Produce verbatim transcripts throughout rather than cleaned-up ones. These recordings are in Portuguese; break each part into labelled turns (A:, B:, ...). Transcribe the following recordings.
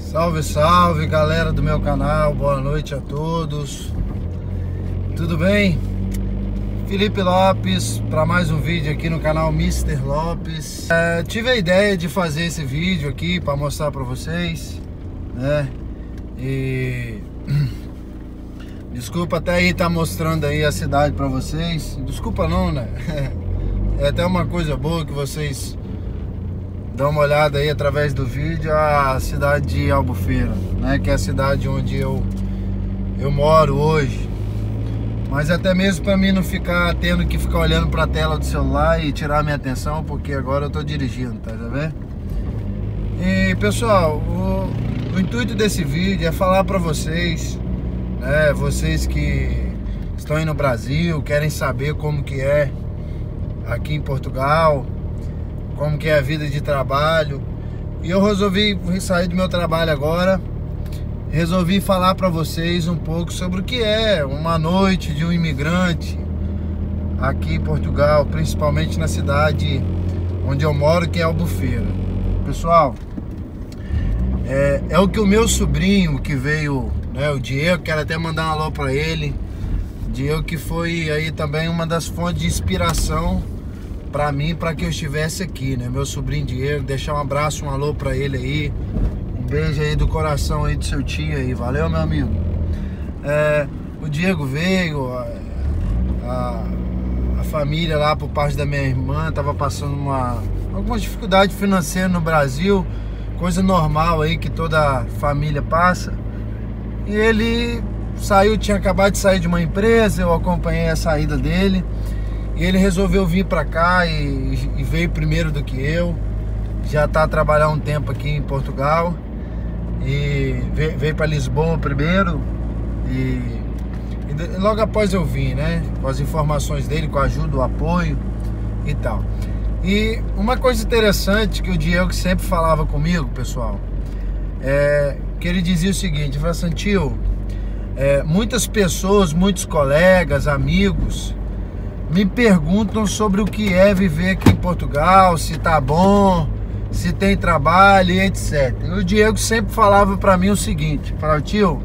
A: Salve, salve, galera do meu canal, boa noite a todos. Tudo bem? Felipe Lopes para mais um vídeo aqui no canal mister Lopes. É, tive a ideia de fazer esse vídeo aqui para mostrar para vocês, né? E desculpa até aí estar mostrando aí a cidade para vocês. Desculpa não, né? É até uma coisa boa que vocês dão uma olhada aí através do vídeo, a cidade de Albufeira, né? Que é a cidade onde eu, eu moro hoje. Mas até mesmo para mim não ficar tendo que ficar olhando para a tela do celular e tirar minha atenção, porque agora eu tô dirigindo, tá vendo? E pessoal, o, o intuito desse vídeo é falar para vocês, né? Vocês que estão aí no Brasil, querem saber como que é aqui em Portugal, como que é a vida de trabalho. E eu resolvi sair do meu trabalho agora. Resolvi falar para vocês um pouco sobre o que é uma noite de um imigrante aqui em Portugal, principalmente na cidade onde eu moro, que é Albufeira. Pessoal, é, é o que o meu sobrinho que veio, né, o Diego, quero até mandar um alô para ele. Diego que foi aí também uma das fontes de inspiração para mim, para que eu estivesse aqui, né? Meu sobrinho Diego, deixar um abraço, um alô para ele aí. Um beijo aí do coração aí do seu tio aí, valeu, meu amigo. É, o Diego veio, a, a, a família lá por parte da minha irmã tava passando uma alguma dificuldade financeira no Brasil, coisa normal aí que toda família passa. E ele saiu, tinha acabado de sair de uma empresa, eu acompanhei a saída dele. E ele resolveu vir pra cá e, e veio primeiro do que eu. Já tá a trabalhar um tempo aqui em Portugal. E veio, veio pra Lisboa primeiro. E, e logo após eu vim, né? Com as informações dele, com a ajuda, o apoio e tal. E uma coisa interessante que o Diego sempre falava comigo, pessoal, é que ele dizia o seguinte: ele falou assim, tio, é, muitas pessoas, muitos colegas, amigos me perguntam sobre o que é viver aqui em Portugal, se tá bom, se tem trabalho e etcétera. E o Diego sempre falava para mim o seguinte, falava, tio,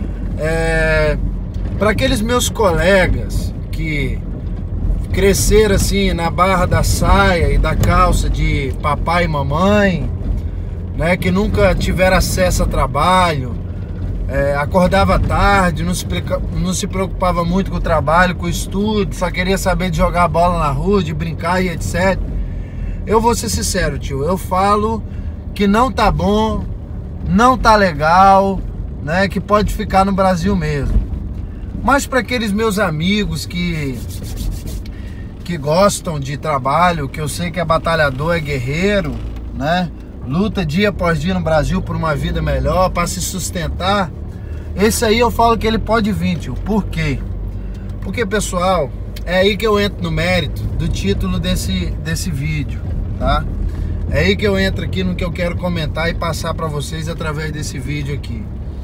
A: é, para aqueles meus colegas que cresceram assim na barra da saia e da calça de papai e mamãe, né, que nunca tiveram acesso a trabalho, É, acordava tarde, não se, não se preocupava muito com o trabalho, com o estudo, só queria saber de jogar bola na rua, de brincar e etcétera. Eu vou ser sincero, tio, eu falo que não tá bom, não tá legal, né, que pode ficar no Brasil mesmo. Mas para aqueles meus amigos que, que gostam de trabalho, que eu sei que é batalhador, é guerreiro, né, luta dia após dia no Brasil por uma vida melhor, para se sustentar, esse aí eu falo que ele pode vir, tio. Por quê? Porque, pessoal, é aí que eu entro no mérito do título desse, desse vídeo, tá? É aí que eu entro aqui no que eu quero comentar e passar para vocês através desse vídeo aqui.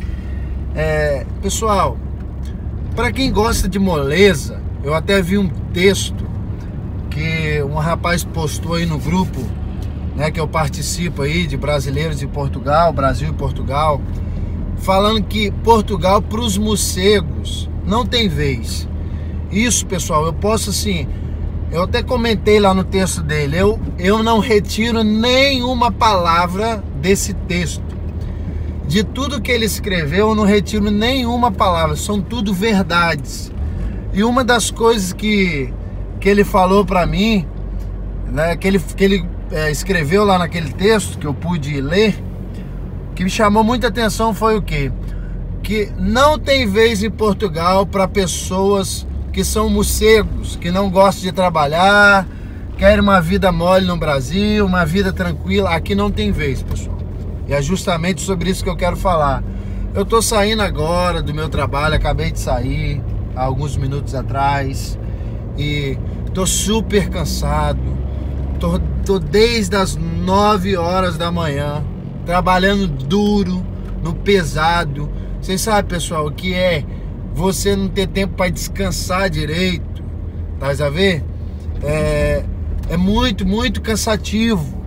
A: É, pessoal, para quem gosta de moleza, eu até vi um texto que um rapaz postou aí no grupo, né, que eu participo aí, de brasileiros de Portugal, Brasil e Portugal, falando que Portugal para os morcegos não tem vez. Isso, pessoal, eu posso assim, eu até comentei lá no texto dele, eu, eu não retiro nenhuma palavra desse texto. De tudo que ele escreveu, eu não retiro nenhuma palavra, são tudo verdades. E uma das coisas que, que ele falou para mim, né, que ele, que ele É, escreveu lá naquele texto que eu pude ler, que me chamou muita atenção foi o quê? Que não tem vez em Portugal para pessoas que são morcegos, que não gostam de trabalhar, querem uma vida mole no Brasil, uma vida tranquila. Aqui não tem vez, pessoal. E é justamente sobre isso que eu quero falar. Eu tô saindo agora do meu trabalho, acabei de sair há alguns minutos atrás e tô super cansado. Tô, tô desde as nove horas da manhã trabalhando duro, no pesado. Vocês sabem, pessoal, o que é você não ter tempo para descansar direito, tá a ver? É, é muito, muito cansativo.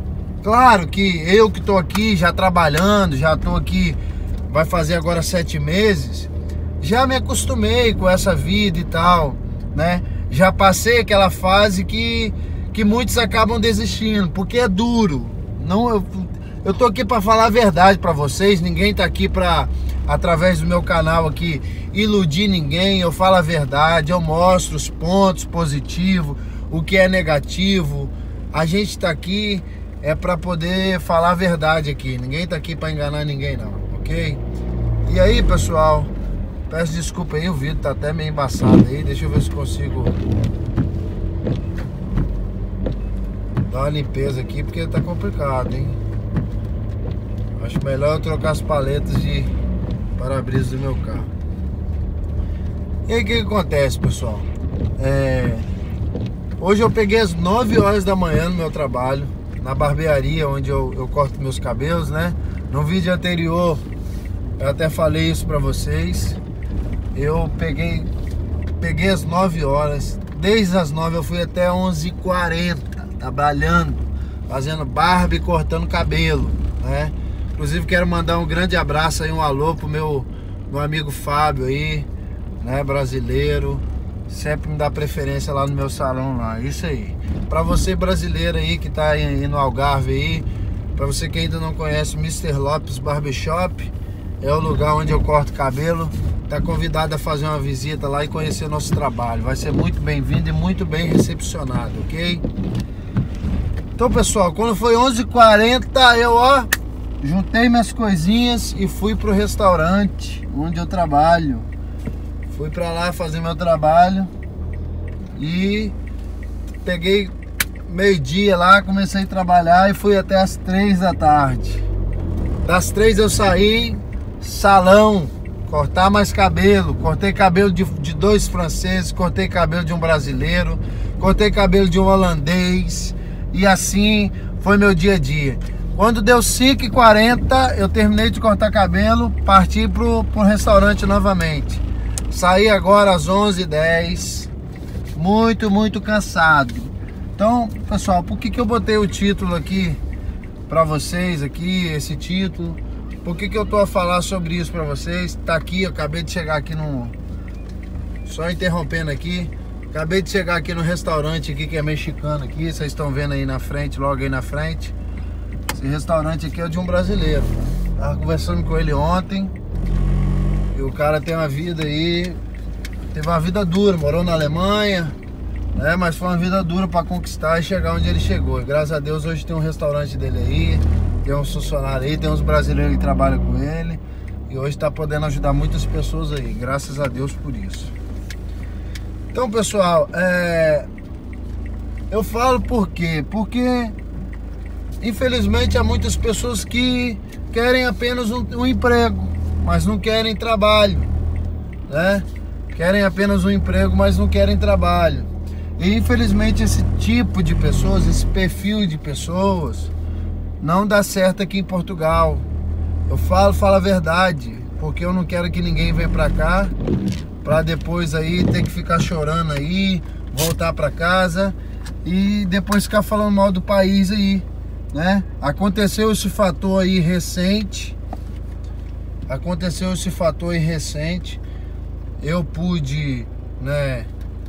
A: Claro que eu que estou aqui já trabalhando, já estou aqui, vai fazer agora sete meses, já me acostumei com essa vida e tal, né? Já passei aquela fase que, que muitos acabam desistindo, porque é duro. Não, eu, eu tô aqui para falar a verdade para vocês, ninguém tá aqui para, através do meu canal aqui, iludir ninguém. Eu falo a verdade, eu mostro os pontos positivos, o que é negativo. A gente tá aqui é para poder falar a verdade aqui, ninguém tá aqui para enganar ninguém não, ok? E aí, pessoal, peço desculpa aí, o vídeo tá até meio embaçado aí, deixa eu ver se consigo dar uma limpeza aqui, porque tá complicado, hein? Acho melhor eu trocar as paletas de para-brisa do meu carro. E aí, o que que acontece, pessoal? É... Hoje eu peguei às nove horas da manhã no meu trabalho, na barbearia onde eu, eu corto meus cabelos, né? No vídeo anterior eu até falei isso pra vocês. Eu peguei peguei às nove horas, desde as nove eu fui até onze e quarenta trabalhando, fazendo barba e cortando cabelo, né? Inclusive quero mandar um grande abraço aí, um alô pro meu, meu amigo Fábio aí, né, brasileiro, sempre me dá preferência lá no meu salão lá, isso aí. Pra você brasileiro aí que tá aí no Algarve aí, pra você que ainda não conhece, mister Lopes Barbershop é o lugar onde eu corto cabelo. Tá convidado a fazer uma visita lá e conhecer nosso trabalho. Vai ser muito bem-vindo e muito bem recepcionado, ok? Então, pessoal, quando foi onze e quarenta, eu, ó, juntei minhas coisinhas e fui pro restaurante onde eu trabalho. Fui pra lá fazer meu trabalho e peguei meio-dia lá, comecei a trabalhar e fui até as três da tarde. Das três eu saí, salão, cortar mais cabelo. Cortei cabelo de, de dois franceses, cortei cabelo de um brasileiro, cortei cabelo de um holandês. E assim foi meu dia a dia. Quando deu cinco e quarenta, eu terminei de cortar cabelo, parti pro, pro restaurante novamente. Saí agora às onze e dez, muito, muito cansado. Então, pessoal, por que que eu botei o título aqui pra vocês, aqui, esse título? Por que que eu tô a falar sobre isso pra vocês? Tá aqui, eu acabei de chegar aqui no... Só interrompendo aqui. Acabei de chegar aqui no restaurante aqui, que é mexicano aqui. Vocês estão vendo aí na frente, logo aí na frente. Esse restaurante aqui é de um brasileiro. Tava conversando com ele ontem. E o cara tem uma vida aí... Teve uma vida dura, morou na Alemanha, né? Mas foi uma vida dura para conquistar e chegar onde ele chegou. E graças a Deus hoje tem um restaurante dele aí. Tem uns funcionários aí, tem uns brasileiros que trabalham com ele. E hoje está podendo ajudar muitas pessoas aí. Graças a Deus por isso. Então, pessoal, é... eu falo por quê? Porque, infelizmente, há muitas pessoas que querem apenas um, um emprego, mas não querem trabalho, né? Querem apenas um emprego, mas não querem trabalho. E, infelizmente, esse tipo de pessoas, esse perfil de pessoas, não dá certo aqui em Portugal. Eu falo, falo a verdade, porque eu não quero que ninguém venha pra cá pra depois aí ter que ficar chorando aí, voltar pra casa e depois ficar falando mal do país aí, né? Aconteceu esse fator aí recente, aconteceu esse fator aí recente, eu pude, né,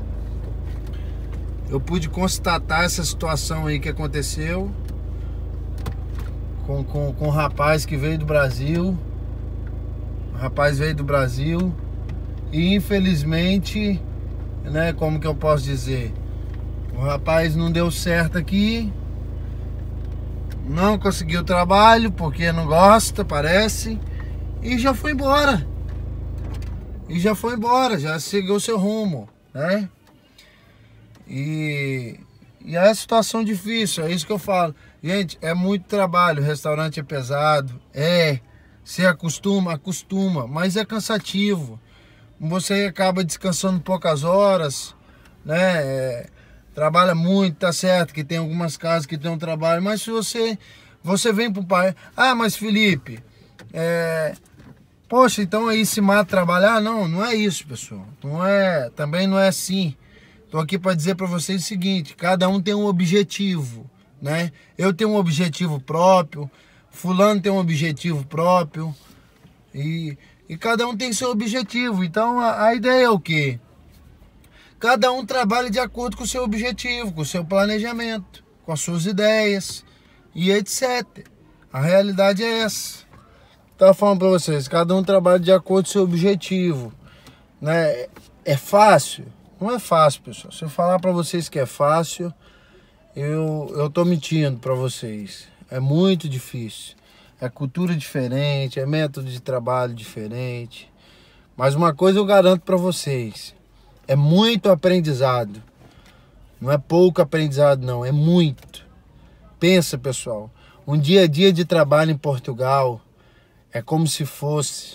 A: eu pude constatar essa situação aí que aconteceu com, com, com um rapaz que veio do Brasil, o rapaz veio do Brasil e infelizmente, né, como que eu posso dizer, o rapaz não deu certo aqui, não conseguiu trabalho porque não gosta, parece, e já foi embora. E já foi embora, já seguiu o seu rumo, né? E, e é a situação difícil, é isso que eu falo. Gente, é muito trabalho, o restaurante é pesado, é, se acostuma, acostuma, mas é cansativo. Você acaba descansando poucas horas, né? É, trabalha muito, tá certo que tem algumas casas que tem um trabalho, mas se você, você vem pro pai, ah, mas Felipe, é, poxa, então aí se mata trabalhar? Não, não é isso, pessoal. Não é, também não é assim. Tô aqui para dizer para vocês o seguinte, cada um tem um objetivo, né? Eu tenho um objetivo próprio, fulano tem um objetivo próprio e, e cada um tem seu objetivo. Então a, a ideia é o quê? Cada um trabalha de acordo com o seu objetivo, com o seu planejamento, com as suas ideias e etcétera. A realidade é essa. Estava falando para vocês, cada um trabalha de acordo com o seu objetivo, né? É fácil? Não é fácil, pessoal. Se eu falar para vocês que é fácil, eu eu tô mentindo para vocês. É muito difícil. É cultura diferente, é método de trabalho diferente. Mas uma coisa eu garanto para vocês, é muito aprendizado. Não é pouco aprendizado, não, é muito. Pensa, pessoal, um dia a dia de trabalho em Portugal é como se fosse,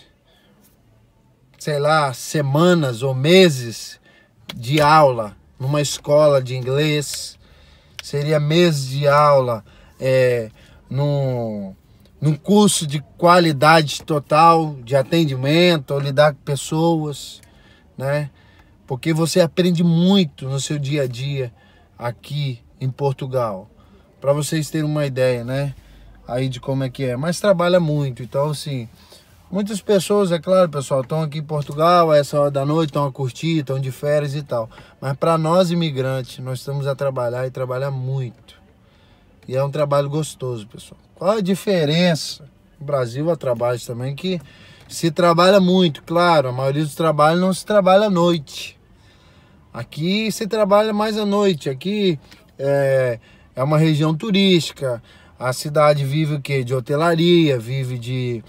A: sei lá, semanas ou meses de aula numa escola de inglês. Seria meses de aula é, num, num curso de qualidade total de atendimento, ou lidar com pessoas, né? Porque você aprende muito no seu dia a dia aqui em Portugal. Para vocês terem uma ideia, né? Aí de como é que é. Mas trabalha muito. Então, assim, muitas pessoas, é claro, pessoal, estão aqui em Portugal a essa hora da noite, estão a curtir, estão de férias e tal. Mas para nós imigrantes, nós estamos a trabalhar e trabalhar muito. E é um trabalho gostoso, pessoal. Qual a diferença? No Brasil há trabalhos também que se trabalha muito, claro. A maioria dos trabalhos não se trabalha à noite. Aqui se trabalha mais à noite. Aqui é, é uma região turística. A cidade vive o quê? De hotelaria, vive de,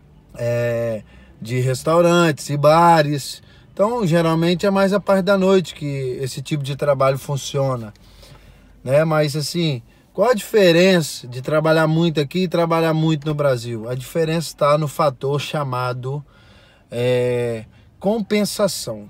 A: é, de restaurantes e bares. Então, geralmente é mais a parte da noite que esse tipo de trabalho funciona, né? Mas assim, qual a diferença de trabalhar muito aqui e trabalhar muito no Brasil? A diferença está no fator chamado é, compensação.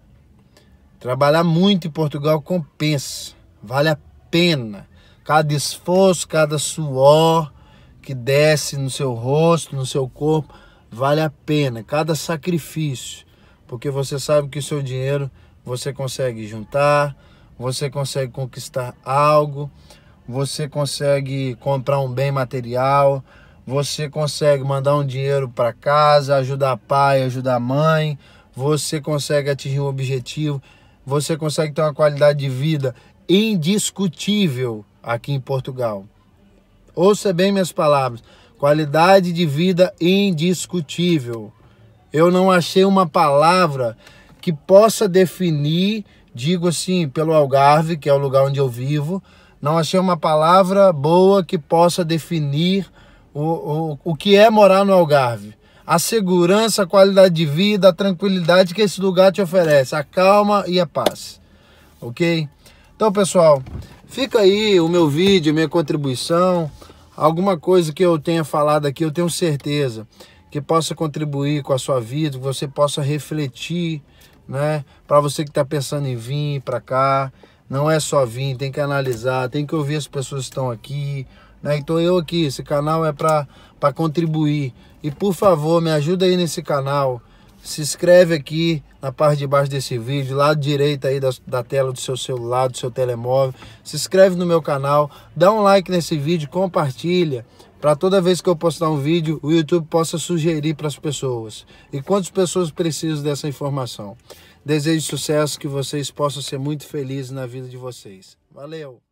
A: Trabalhar muito em Portugal compensa, vale a pena. Cada esforço, cada suor que desce no seu rosto, no seu corpo, vale a pena. Cada sacrifício, porque você sabe que o seu dinheiro você consegue juntar, você consegue conquistar algo, você consegue comprar um bem material, você consegue mandar um dinheiro para casa, ajudar pai, ajudar mãe, você consegue atingir um objetivo, você consegue ter uma qualidade de vida indiscutível aqui em Portugal. Ouça bem minhas palavras, qualidade de vida indiscutível. Eu não achei uma palavra que possa definir, digo assim, pelo Algarve, que é o lugar onde eu vivo, não achei uma palavra boa que possa definir o, o, o que é morar no Algarve. A segurança, a qualidade de vida, a tranquilidade que esse lugar te oferece, a calma e a paz, ok? Então, pessoal, fica aí o meu vídeo, minha contribuição, alguma coisa que eu tenha falado aqui, eu tenho certeza que possa contribuir com a sua vida, que você possa refletir, né? Para você que está pensando em vir para cá, não é só vir, tem que analisar, tem que ouvir as pessoas que estão aqui, né? Então eu aqui, esse canal é para para contribuir. E por favor, me ajuda aí nesse canal. Se inscreve aqui na parte de baixo desse vídeo, lado direito aí da, da tela do seu celular, do seu telemóvel. Se inscreve no meu canal, dá um like nesse vídeo, compartilha, para toda vez que eu postar um vídeo, o YouTube possa sugerir para as pessoas. E quantas pessoas precisam dessa informação? Desejo sucesso, que vocês possam ser muito felizes na vida de vocês. Valeu!